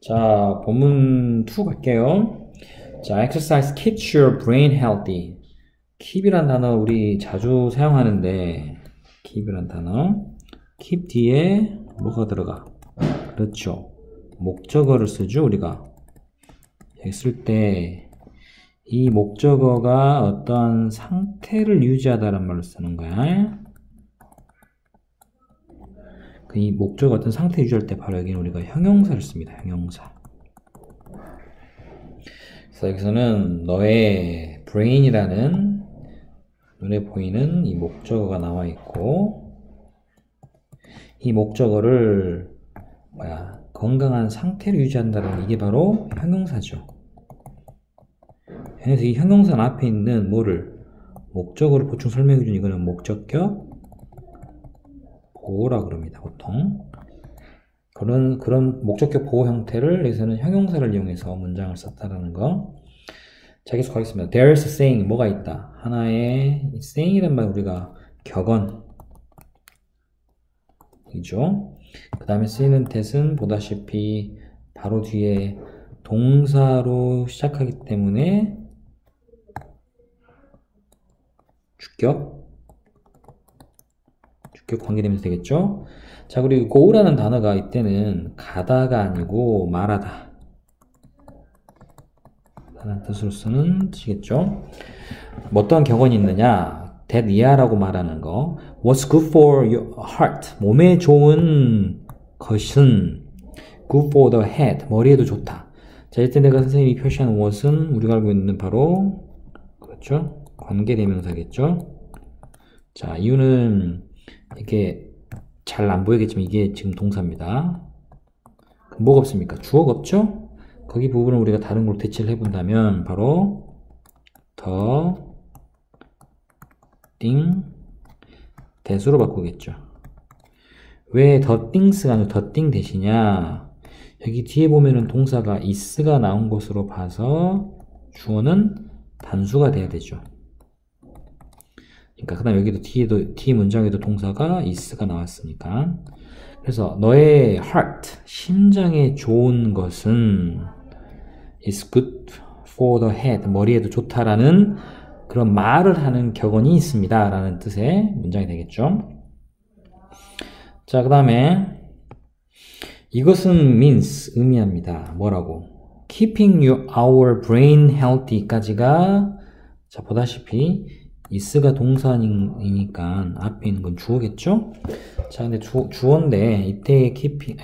자, 본문 2 갈게요. 자, exercise keeps your brain healthy. keep이란 단어 우리 자주 사용하는데, keep이란 단어. keep 뒤에 뭐가 들어가? 그렇죠. 목적어를 쓰죠, 우리가. 쓸 때, 이 목적어가 어떤 상태를 유지하다라는 말로 쓰는 거야. 이 목적어 어떤 상태 유지할 때 바로 여기는 우리가 형용사를 씁니다. 형용사. 그래서 여기서는 너의 brain이라는 눈에 보이는 이 목적어가 나와 있고, 이 목적어를 건강한 상태를 유지한다는 이게 바로 형용사죠. 그래서 이 형용사 앞에 있는 뭐를 목적어를 보충 설명해 준 이거는 목적격 보호라고 그럽니다. 보통 그런 목적격 보호 형태를 여기서는 형용사를 이용해서 문장을 썼다라는 거. 자, 계속 하겠습니다. There's a saying, 뭐가 있다. 하나의 saying이란 말 우리가 격언 이죠. 그 다음에 쓰이는 that은 보다시피 바로 뒤에 동사로 시작하기 때문에 주격 관계되면서 되겠죠. 자, 그리고 go라는 단어가 이때는 가다가 아니고 말하다 라는 뜻으로 쓰는 뜻이겠죠. 뭐 어떤 격언이 있느냐, that 이하라고 말하는 거. What's good for your heart, 몸에 좋은 것은 good for the head, 머리에도 좋다. 자, 이때 내가 선생님이 표시한 what은 우리가 알고 있는 바로 그렇죠, 관계대명사겠죠. 자, 이유는 이게 잘 안 보이겠지만 이게 지금 동사입니다. 뭐가 없습니까? 주어가 없죠? 거기 부분을 우리가 다른 걸로 대체를 해본다면 바로 더 띵 대수로 바꾸겠죠. 왜 더 띵스가 아니고 더 띵 대시냐? 여기 뒤에 보면은 동사가 is가 나온 것으로 봐서 주어는 단수가 돼야 되죠. 그러니까 그 다음 여기도 뒤에 문장에도 동사가 is가 나왔으니까. 그래서 너의 heart, 심장에 좋은 것은 is good for the head, 머리에도 좋다라는 그런 말을 하는 격언이 있습니다 라는 뜻의 문장이 되겠죠. 자, 그 다음에 이것은 means, 의미합니다. 뭐라고? keeping our brain healthy 까지가, 자, 보다시피 is가 동사이니까 앞에 있는 건 주어겠죠? 자, 근데 주어인데 이때의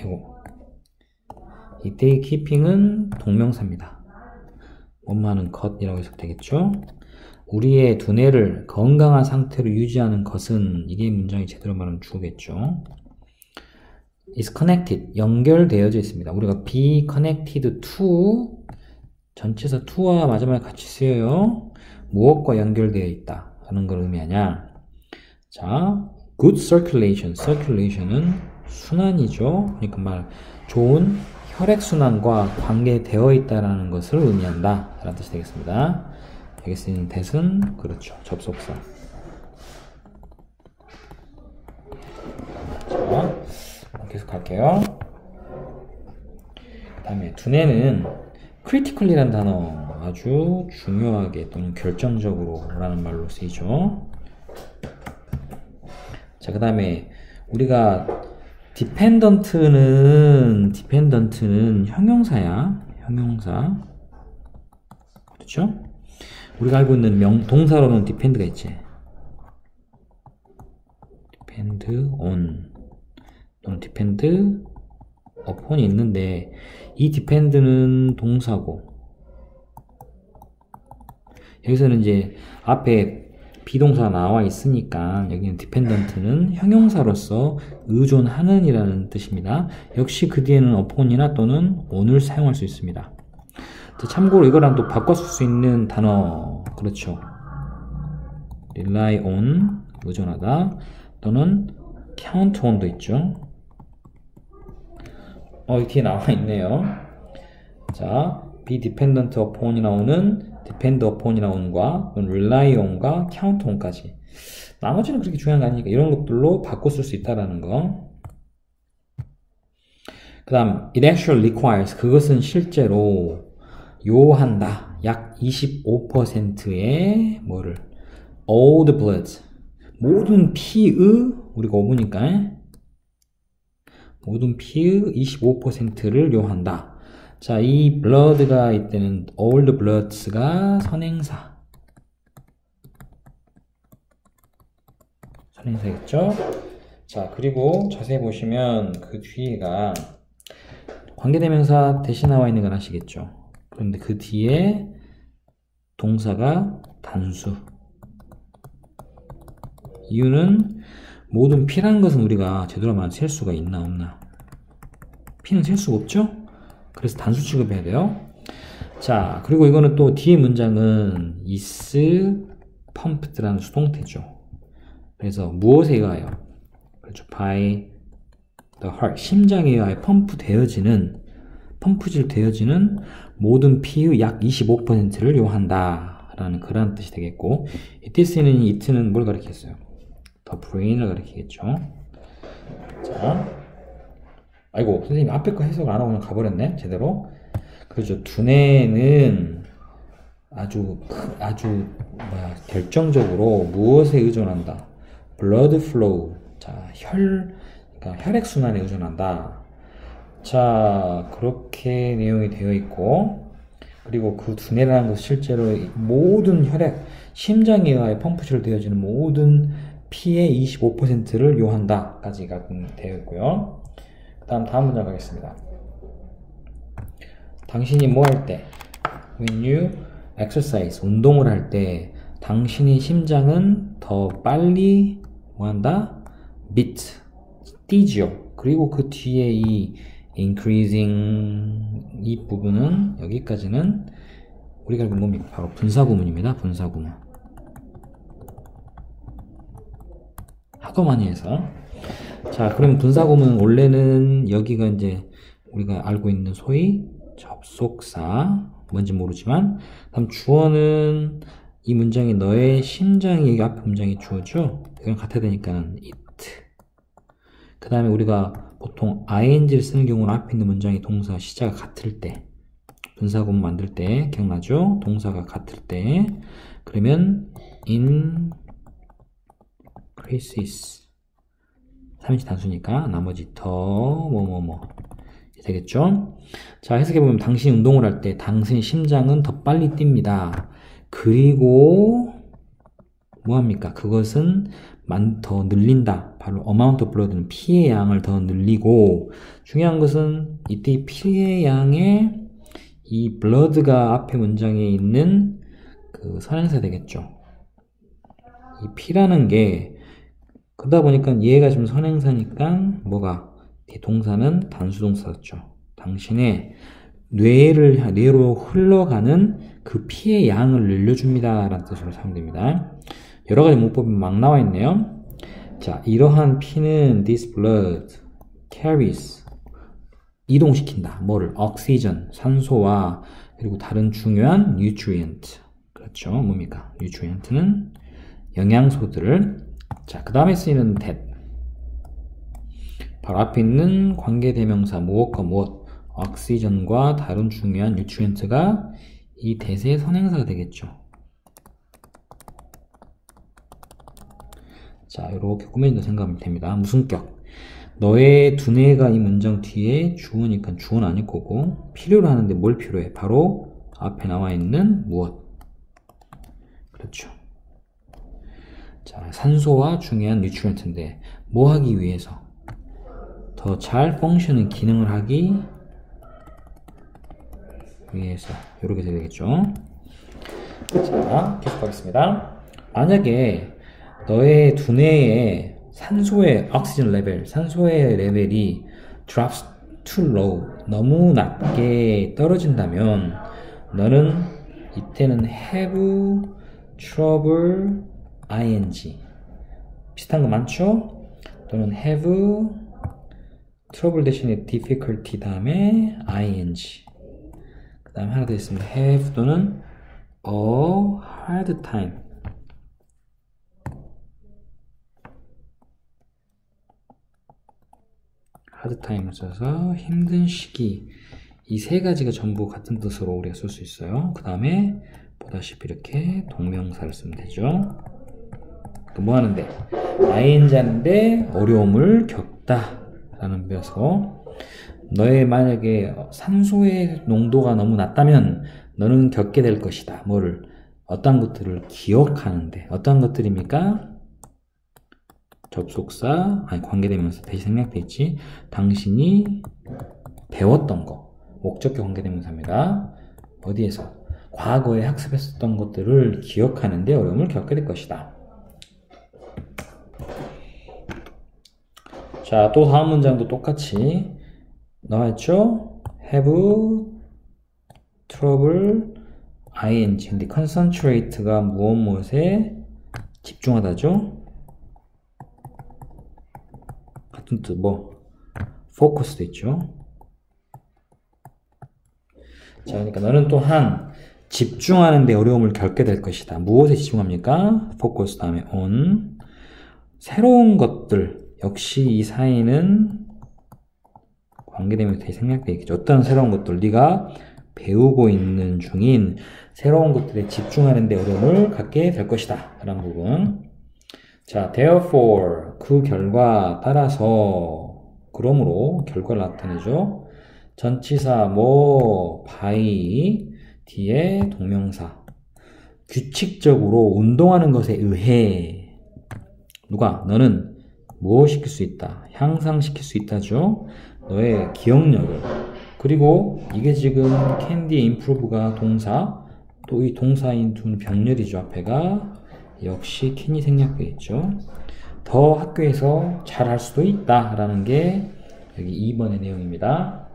keeping은 동명사입니다. 뭐하는 것이라고 해석되겠죠? 우리의 두뇌를 건강한 상태로 유지하는 것은, 이게 문장이 제대로 말하면 주어겠죠. is connected, 연결되어져 있습니다. 우리가 be connected to, 전체사 to와 마지막에 같이 쓰여요. 무엇과 연결되어 있다 하는 걸 의미하냐. 자, good circulation, circulation은 순환이죠. 그러니까 좋은 혈액순환과 관계되어 있다라는 것을 의미한다 라는 뜻이 되겠습니다. 여기 쓰이는 that은 그렇죠, 접속사. 자, 계속 할게요. 그 다음에 두뇌는 critically라는 단어 아주 중요하게 또는 결정적으로 라는 말로 쓰이죠. 자, 그 다음에 우리가 dependent는 형용사야. 형용사. 그렇죠? 우리가 알고 있는 동사로는 depend가 있지. depend on 또는 depend upon이 있는데, 이 depend는 동사고, 여기서는 이제 앞에 비동사가 나와 있으니까 여기는 dependent는 형용사로서 의존하는 이라는 뜻입니다. 역시 그 뒤에는 upon이나 또는 on을 사용할 수 있습니다. 참고로 이거랑 또 바꿔 쓸 수 있는 단어, 그렇죠, rely on, 의존하다, 또는 count on도 있죠. 이 뒤에 나와 있네요. 자, be dependent upon이 나오는 depend upon이 나오는과 rely on과 count on까지. 나머지는 그렇게 중요한 거 아니니까 이런 것들로 바꿔 쓸 수 있다라는 거. 그 다음 it actually requires 그것은 실제로 요한다. 약 25%의 뭐를 all the blood 모든 피의 우리가 5분이니까 모든 피의 25%를 요한다. 자, 이 blood가 이때는 all the bloods가 선행사겠죠? 자, 그리고 자세히 보시면 그 뒤에가 관계대명사 대신 나와 있는 건 아시겠죠? 그런데 그 뒤에 동사가 단수. 이유는 모든 P라는 것은 우리가 제대로 말하면 셀 수가 있나 없나? P는 셀 수가 없죠? 그래서 단수 취급해야 돼요. 자, 그리고 이거는 또 뒤에 문장은 is pumked라는 수동태죠. 그래서 무엇에 의하여? 그렇죠. by the heart, 심장에 의하여 펌프질 되어지는 모든 피의 약 25%를 요한다. 라는 그런 뜻이 되겠고, it는 it는 뭘 가리키겠어요? the brain을 가리키겠죠. 자, 아이고 선생님 앞에 거 해석 안 하고 그냥 가버렸네 제대로. 그렇죠. 두뇌는 아주 결정적으로 무엇에 의존한다? blood flow. 자, 그러니까 혈액순환에 의존한다. 자, 그렇게 내용이 되어 있고, 그리고 그 두뇌라는 것은 실제로 모든 심장에 의하여 펌프질 되어지는 모든 피의 25%를 요한다 까지가 되어 있고요. 다음 문장 가겠습니다. 당신이 뭐 할 때, when you exercise, 운동을 할 때 당신의 심장은 더 빨리 뭐 한다? beat, 뛰죠. 그리고 그 뒤에 이 increasing 이 부분은 여기까지는 우리가 알고 뭡니까? 바로 분사구문입니다. 분사구문. 하도 많이 해서. 자, 그럼 분사구문 원래는 여기가 이제 우리가 알고 있는 소위 접속사, 뭔지 모르지만, 다음 주어는 이 문장이 너의 심장이 여기 앞에 문장이 주어죠. 이건 같아야 되니까는 it. 그 다음에 우리가 보통 ing를 쓰는 경우는 앞에 있는 문장이 동사 시자가 같을 때, 분사구문 만들 때 기억나죠? 동사가 같을 때 그러면 increases 3인칭 단수니까 나머지 더 뭐뭐뭐 되겠죠? 자, 해석해보면 당신이 운동을 할 때 당신의 심장은 더 빨리 뜁니다. 그리고 뭐합니까? 그것은 더 늘린다. 바로 amount of blood는 피의 양을 더 늘리고, 중요한 것은 이때 피의 양에 이 blood가 앞에 문장에 있는 그 선행사 되겠죠. 이 피라는 게 그러다 보니까 얘가 지금 선행사니까 뭐가 동사는 단수동사였죠. 당신의 뇌로 흘러가는 그 피의 양을 늘려줍니다 라는 뜻으로 사용됩니다. 됩니다. 여러가지 문법이 막 나와 있네요. 자, 이러한 피는 this blood carries 이동시킨다. 뭐를? oxygen 산소와 그리고 다른 중요한 nutrient. 그렇죠. 뭡니까? nutrient는 영양소들을. 자, 그 다음에 쓰이는 that 바로 앞에 있는 관계대명사 무엇과 무엇 oxygen과 다른 중요한 nutrient가 이 that의 선행사가 되겠죠. 자, 이렇게 꾸며진다 생각하면 됩니다. 무슨격? 너의 두뇌가 이 문장 뒤에 주어니까 주어는 아닐 거고 필요로 하는데 뭘 필요해? 바로 앞에 나와 있는 무엇? 그렇죠. 자, 산소와 중요한 뉴트리언트인데 뭐 하기 위해서? 더 잘 펑션은 기능을 하기 위해서 이렇게 되겠죠. 자, 계속하겠습니다. 만약에 너의 두뇌에 산소의 oxygen level, 산소의 레벨이 drops too low, 너무 낮게 떨어진다면 너는 이때는 have trouble ing 비슷한 거 많죠? 또는 have trouble 대신에 difficulty 다음에 ing 그 다음에 하나 더 있습니다. have 또는 a hard time hard time을 써서 힘든 시기. 이 세 가지가 전부 같은 뜻으로 우리가 쓸 수 있어요. 그 다음에 보다시피 이렇게 동명사를 쓰면 되죠. 뭐 하는데? ing인데 어려움을 겪다 라는 배워서 너의 만약에 산소의 농도가 너무 낮다면 너는 겪게 될 것이다. 뭐를? 어떤 것들을 기억하는데. 어떤 것들입니까? 접속사, 아니 관계대명사 대시 생략돼 있지. 당신이 배웠던 거. 목적격 관계대명사입니다. 어디에서? 과거에 학습했었던 것들을 기억하는데 어려움을 겪게 될 것이다. 자, 또 다음 문장도 똑같이 나와있죠? have trouble ing. 근데 concentrate가 무엇에 집중하다죠? 같은 뜻, focus도 있죠? 자, 그러니까 너는 또한 집중하는 데 어려움을 겪게 될 것이다. 무엇에 집중합니까? focus 다음에 on. 새로운 것들. 역시 이 사이는 관계되면 되게 생략되어 있겠죠. 어떤 새로운 것들, 네가 배우고 있는 중인 새로운 것들에 집중하는 데 어려움을 갖게 될 것이다 라는 부분. 자, therefore 그 결과 따라서 그러므로 결과를 나타내죠. 전치사 by 뒤에 동명사. 규칙적으로 운동하는 것에 의해 누가? 너는 무엇시킬 수 있다? 향상시킬 수 있다죠. 너의 기억력을. 그리고 이게 지금 candy improve가 동사, 또 이 동사인 두 병렬이죠. 앞에가 역시 can이 생략되어 있죠. 더 학교에서 잘할 수도 있다 라는 게 여기 2번의 내용입니다.